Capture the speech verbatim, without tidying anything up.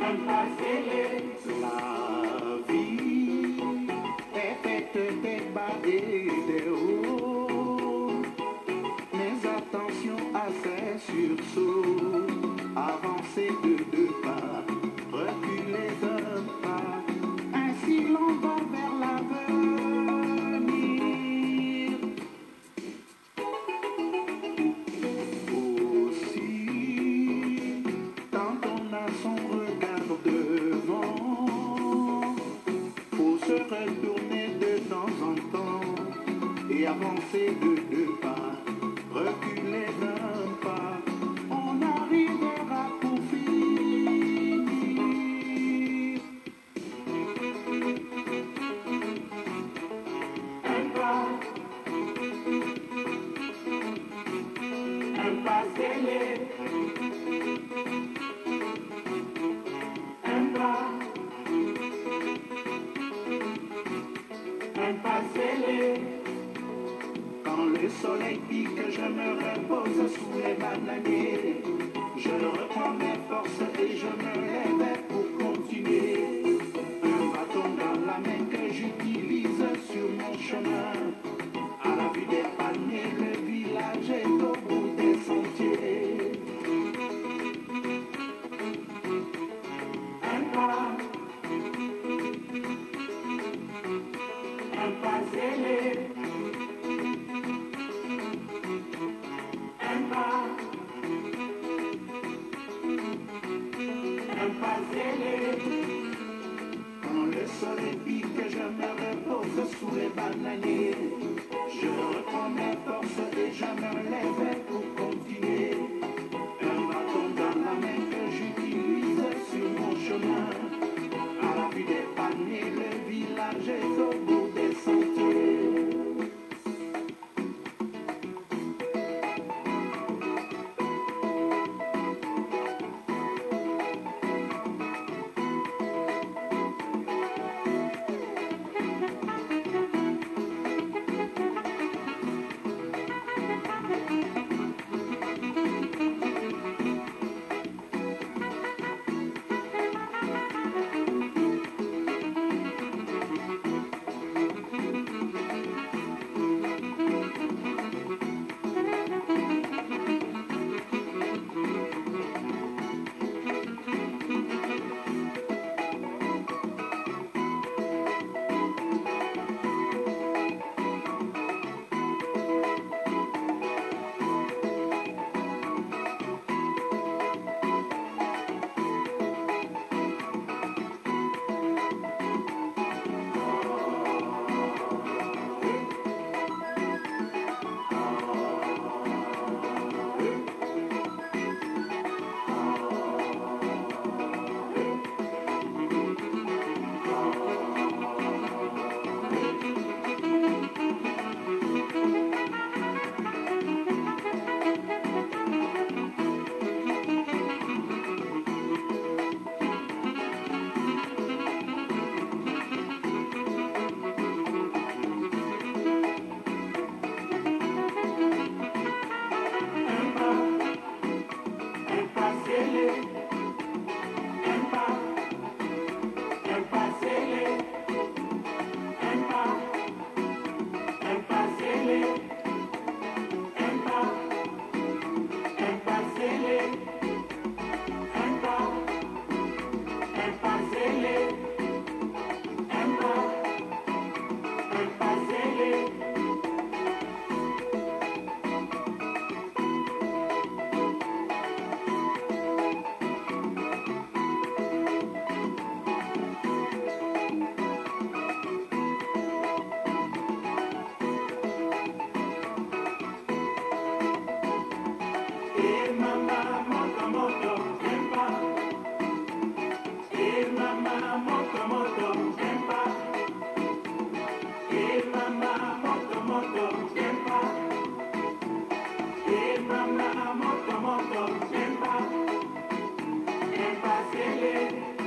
La vie est faite des bas et des hauts, mais attention à ces sursauts. Avancer de deux pas, reculer d'un pas, ainsi l'on va vers l'avenir. Aussi, quand on a son regard devant, faut se retourner de temps en temps et avancer de deux pas, reculer d'un pas, on arrivera pour finir. Un pas, un pas scellé, un pas, un pas scellé. Quand le soleil pique, je me repose sous les bananiers. Je reprends mes forces et je me lève pour continuer. Un bâton dans la main que j'utilise sur mon chemin. À la vue des palmiers, le village est au bout des sentiers. Un pas, un pas scellé. Un pas, un pas scellé. Quand le soleil pique, je me repose sous les bananiers. Je reprends mes forces et je me lève pour continuer. Un bâton dans la main que j'utilise sur mon chemin. À la vue des palmiers, le village est au bout des sentiers. Moto, moto, moto, ven pa, ven pa,